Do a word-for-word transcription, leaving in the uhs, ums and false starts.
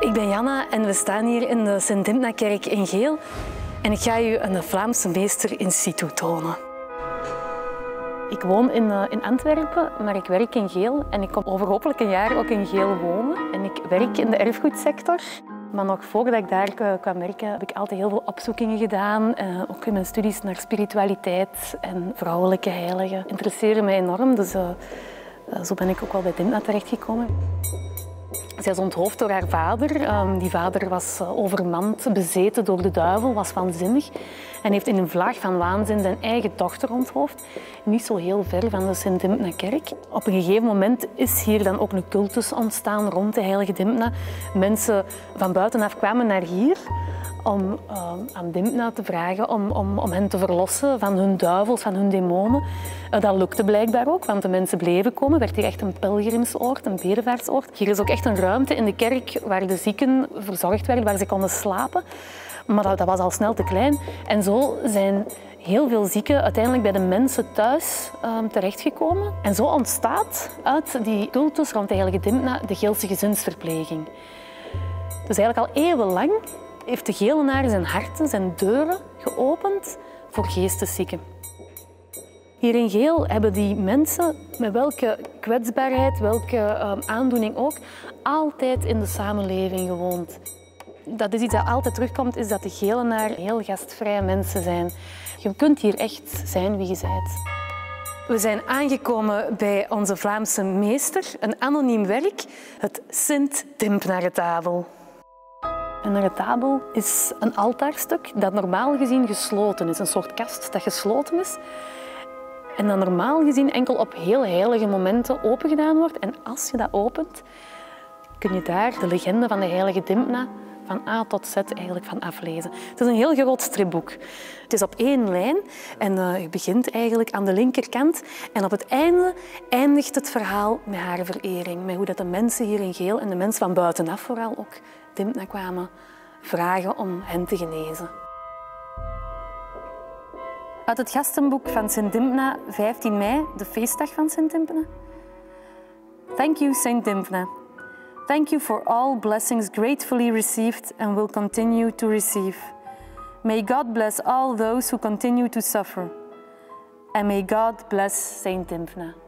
Ik ben Janna en we staan hier in de Sint-Dimna-kerk in Geel. En ik ga u een Vlaamse meester in situ tonen. Ik woon in, uh, in Antwerpen, maar ik werk in Geel. En ik kom over hopelijk een jaar ook in Geel wonen. En ik werk in de erfgoedsector. Maar nog voordat ik daar uh, kwam werken, heb ik altijd heel veel opzoekingen gedaan. Uh, ook in mijn studies naar spiritualiteit en vrouwelijke heiligen. Interesseren mij enorm, dus uh, uh, zo ben ik ook wel bij Dimna terechtgekomen. Zij is onthoofd door haar vader. Um, die vader was uh, overmand, bezeten door de duivel, was waanzinnig. En heeft in een vlaag van waanzin zijn eigen dochter onthoofd. Niet zo heel ver van de Sint-Dimna-kerk. Op een gegeven moment is hier dan ook een cultus ontstaan rond de heilige Dimna. Mensen van buitenaf kwamen naar hier om uh, aan Dimna te vragen om, om, om hen te verlossen van hun duivels, van hun demonen. Uh, dat lukte blijkbaar ook, want de mensen bleven komen. Het werd hier echt een pelgrimsoord, een bedevaartsoord. Hier is ook echt een ruimte in de kerk waar de zieken verzorgd werden, waar ze konden slapen. Maar dat, dat was al snel te klein. En zo zijn heel veel zieken uiteindelijk bij de mensen thuis um, terechtgekomen. En zo ontstaat uit die cultus rond de heilige Dimna de Geelse gezinsverpleging. Dus eigenlijk al eeuwenlang heeft de Gelenaar zijn harten, zijn deuren geopend voor geesteszieken. Hier in Geel hebben die mensen, met welke kwetsbaarheid, welke um, aandoening ook, altijd in de samenleving gewoond. Dat is iets dat altijd terugkomt, is dat de Gelenaar heel gastvrije mensen zijn. Je kunt hier echt zijn wie je bent. We zijn aangekomen bij onze Vlaamse meester, een anoniem werk, het Sint-Dimna-retabel. Een retabel is een altaarstuk dat normaal gezien gesloten is, een soort kast dat gesloten is. En dat normaal gezien enkel op heel heilige momenten opengedaan wordt. En als je dat opent, kun je daar de legende van de heilige Dimna van A tot Z eigenlijk van aflezen. Het is een heel groot stripboek. Het is op één lijn en uh, je begint eigenlijk aan de linkerkant. En op het einde eindigt het verhaal met haar verering. Met hoe dat de mensen hier in Geel en de mensen van buitenaf vooral ook Dimna kwamen vragen om hen te genezen. Uit het gastenboek van Sint-Dimna, vijftien mei, de feestdag van Sint-Dimna. Thank you, Saint Dimna. Thank you for all blessings gratefully received and will continue to receive. May God bless all those who continue to suffer. And may God bless Saint Dimna.